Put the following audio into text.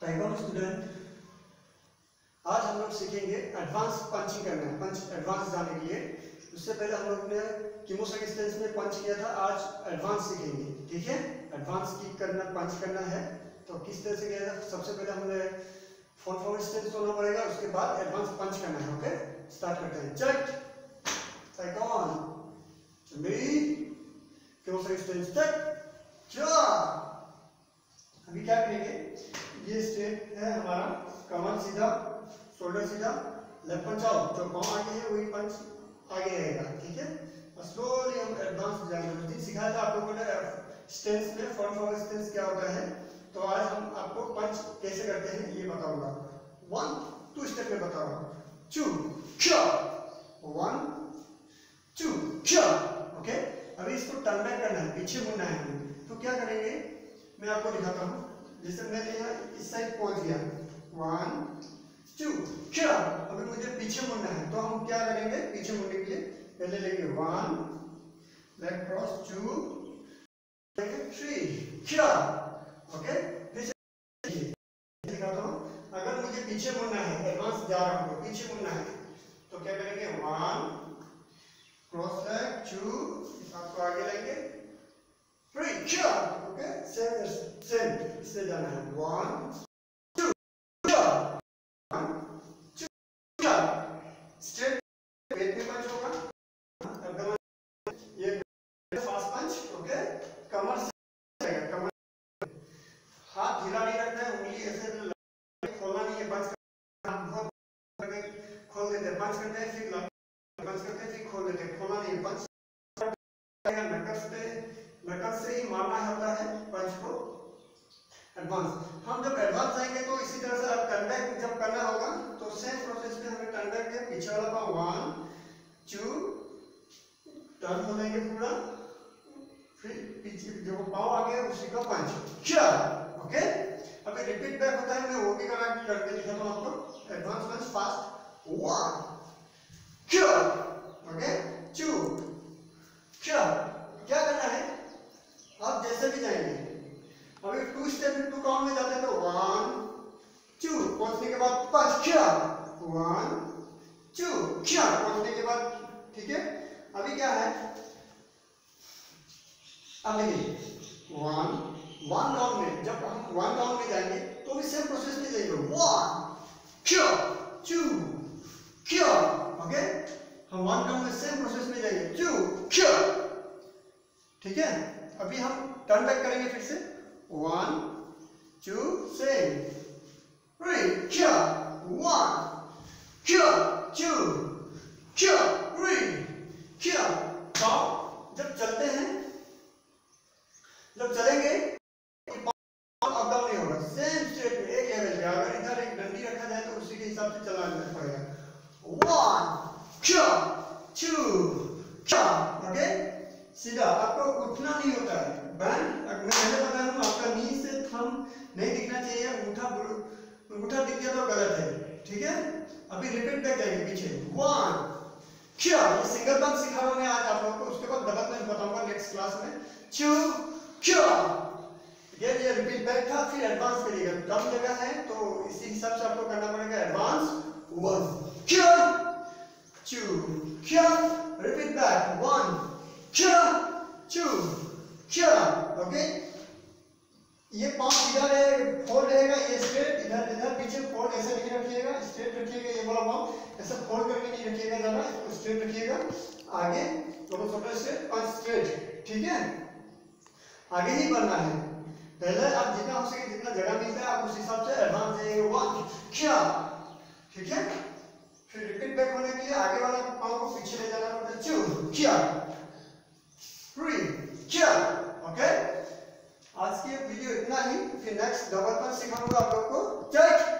टाइगोन student, आज हम लोग सीखेंगे एडवांस पंचिंग करना है। पंच एडवांस जाने के लिए उससे पहले हम लोग ने कीमोसेक स्टेंस में पंच किया था, आज एडवांस सीखेंगे। ठीक है, एडवांस किक करना, पंच करना है तो किस तरह से किया जाए। सबसे पहले हमें फॉरवर्ड स्टेंस होना पड़ेगा, उसके बाद एडवांस पंच करना है। ओके, स्टार्ट करते हैं। चेक टाइगोन चंबी कीमोसेक स्टेंस चेक जा। अभी क्या करेंगे, ये स्टेप है हमारा कमर सीधा, शोल्डर सीधा, लेफ्ट पंच आउट। जो पांव आगे है वही पंच आगे रहेगा। ठीक है, और स्लोली हम एडवांस जाएंगे। उस दिन सिखाया था आप लोगों ने स्टेंस में फ्रंट फॉरवर्ड स्टेंस क्या होता है, तो आज हम आपको पंच कैसे करते हैं ये बताऊंगा। 1 2 स्टेप में बताऊंगा। 2 क्या 1 2 क्या। ओके, अभी इसको टर्न बैक करना है, पीछे मुड़ना है हमें। तो क्या करेंगे, मैं आपको दिखाता हूँ। जैसे मैंने यहाँ इस साइड पहुंच गया, 1 2 क्या। अभी मुझे पीछे मुड़ना है, तो हम क्या करेंगे, पीछे मुड़ने के लिए पहले लेंगे 1 लेग क्रॉस, 2 3 क्या। ओके, फिर से दिखाता हूँ। अगर मुझे पीछे मुड़ना है, एडवांस जा रहा हूँ, पीछे मुड़ना है, तो क्या करेंगे, 1 क्रॉस लेग, 2 आपको आगे लेंगे, 3 क्या। ओके, सेम इससे जाना है। 1 2 क्या 1 2 क्या। स्ट्रेट पेट में पंच होगा, ये फास्ट पंच। ओके, कमर से कमर, हाथ ढीला नहीं रखना है, उंगली ऐसे खोलना नहीं है। पंच खोल देते हैं, पंच करते हैं, फिर पंच करते हैं, फिर खोल देते हैं, खोलना नहीं है। पंच नकल से ही मारना होता है पंच को। एडवांस हम जब एडवांस जाएंगे तो इसी तरह से अब टर्न बैक जब करना होगा तो सेम प्रोसेस में हमें टर्न बैक के पीछे वाला पाँव 1 2 टर्न हो जाएंगे पूरा, फिर पीछे जो पाँव आगे है उसी का पंच क्या। ओके, अभी रिपीट बैक होता है, मैं वो भी करके दिखाता हूँ आपको। एडवांस पंच फास्ट 1 क्या। ओके, 2 क्या। क्या करना है, आप जैसे भी जाएंगे। अभी 2 स्टेप में 2 काउंट में जाते हैं तो 1 2 पहुंचने के बाद पंच क्या, 1 2 क्या पहुंचने के बाद। ठीक है, अभी क्या है, अब देखिए 1 काउंट में, जब हम 1 काउंट में जाएंगे तो भी सेम प्रोसेस में जाएंगे। 1 क्या 2 क्या। ओके, हम 1 काउंट में सेम प्रोसेस में जाएंगे, 2 क्या। ठीक है, अभी हम टर्न बैक करेंगे फिर से। 1 2 सेम, 3 क्या 1 क्या 2 क्या 3 क्या। पाँव जब चलते हैं, जब चलेंगे पाँव अप डाउन नहीं होगा, सेम स्ट्रेट में एक लेवल पे। अगर इधर एक डंडी रखा जाए तो उसी के हिसाब से चलाना पड़ेगा। 1 क्या 2 क्या। ओके, सीधा, आपको उठना नहीं होता है। बैंड मैं पहले बता रहा हूँ, आपका नी से थंब नहीं दिखना चाहिए, अंगूठा दिख गया तो गलत है। ठीक है, अभी रिपीट बैक जाएंगे पीछे। 1 क्या, ये सिंगल पंच सिखा रहा हूँ मैं आज आप लोगों को, उसके बाद डबल पंच बताऊंगा नेक्स्ट क्लास में। 2 क्या। ये रिपीट बैक था, फिर एडवांस करिएगा। कम जगह है तो इसी हिसाब से आपको करना पड़ेगा। एडवांस 1 क्या 2 क्या, रिपीट बैक 1 क्या 2 क्या। ओके, ये पांव सीधा रहेगा, फोल्ड रहेगा, ये स्ट्रेट, इधर पीछे फोल्ड ऐसे नहीं रखिएगा, स्ट्रेट रखिएगा। ये वाला पांव ऐसे फोल्ड करके नहीं रखिएगा, ज्यादा इसको स्ट्रेट रखिएगा। आगे दोनों छोटे स्ट्रेट, पंच स्ट्रेट। ठीक है, आगे ही बढ़ना है। पहले आप जितना हो सके, जितना जगह मिलता है आप उस हिसाब से एडवांस जाइएगा। 1 क्या। ठीक है, फिर रिपीट बैक होने के लिए आगे वाला पांव को पीछे ले जाना पड़ता है। 2 क्या 3 क्या। ओके, आज की वीडियो इतना ही, फिर नेक्स्ट डबल पंच सिखाऊंगा आप लोगों को।